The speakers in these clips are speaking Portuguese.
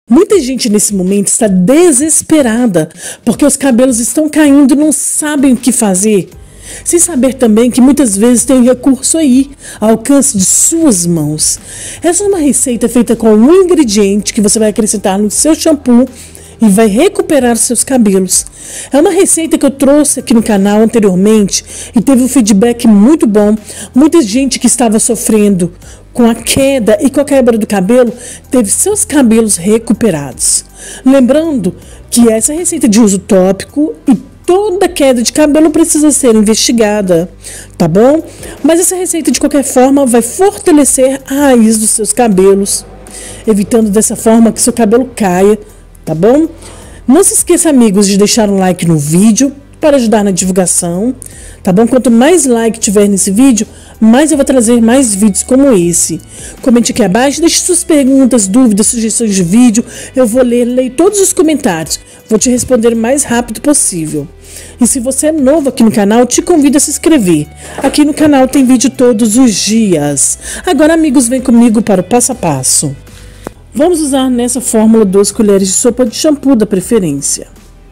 Muita gente nesse momento está desesperada porque os cabelos estão caindo e não sabem o que fazer. Sem saber também que muitas vezes tem um recurso aí, ao alcance de suas mãos. Essa é uma receita feita com um ingrediente que você vai acrescentar no seu shampoo e vai recuperar seus cabelos. É uma receita que eu trouxe aqui no canal anteriormente e teve um feedback muito bom. Muita gente que estava sofrendo com a queda e com a quebra do cabelo teve seus cabelos recuperados. Lembrando que essa receita de uso tópico e toda queda de cabelo precisa ser investigada, tá bom? Mas essa receita, de qualquer forma, vai fortalecer a raiz dos seus cabelos, evitando dessa forma que seu cabelo caia, tá bom? Não se esqueça, amigos, de deixar um like no vídeo para ajudar na divulgação, tá bom? Quanto mais like tiver nesse vídeo, mais eu vou trazer mais vídeos como esse. Comente aqui abaixo, deixe suas perguntas, dúvidas, sugestões de vídeo. Eu vou ler todos os comentários. Vou te responder o mais rápido possível. E se você é novo aqui no canal, te convido a se inscrever. Aqui no canal tem vídeo todos os dias. Agora, amigos, vem comigo para o passo a passo. Vamos usar nessa fórmula 2 colheres de sopa de shampoo da preferência.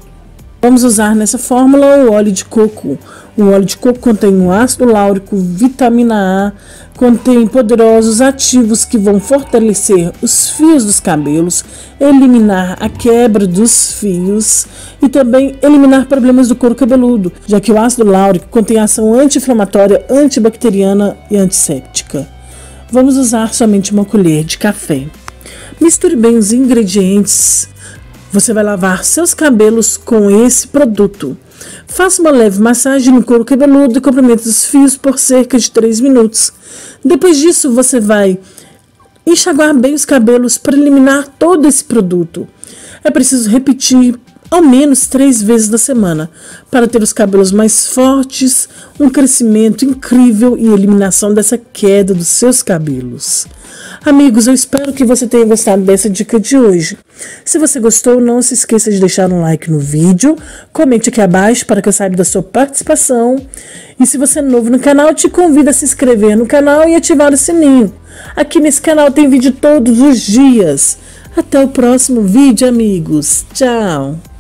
Vamos usar nessa fórmula o óleo de coco. O óleo de coco contém um ácido láurico, vitamina A, contém poderosos ativos que vão fortalecer os fios dos cabelos, eliminar a quebra dos fios e também eliminar problemas do couro cabeludo, já que o ácido láurico contém ação anti-inflamatória, antibacteriana e antisséptica. Vamos usar somente uma colher de café. Misture bem os ingredientes. Você vai lavar seus cabelos com esse produto. Faça uma leve massagem no couro cabeludo e complemente os fios por cerca de 3 minutos. Depois disso, você vai enxaguar bem os cabelos para eliminar todo esse produto. É preciso repetir ao menos 3 vezes na semana para ter os cabelos mais fortes, um crescimento incrível e eliminação dessa queda dos seus cabelos. Amigos, eu espero que você tenha gostado dessa dica de hoje. Se você gostou, não se esqueça de deixar um like no vídeo, comente aqui abaixo para que eu saiba da sua participação. E se você é novo no canal, eu te convido a se inscrever no canal e ativar o sininho. Aqui nesse canal tem vídeo todos os dias. Até o próximo vídeo, amigos. Tchau!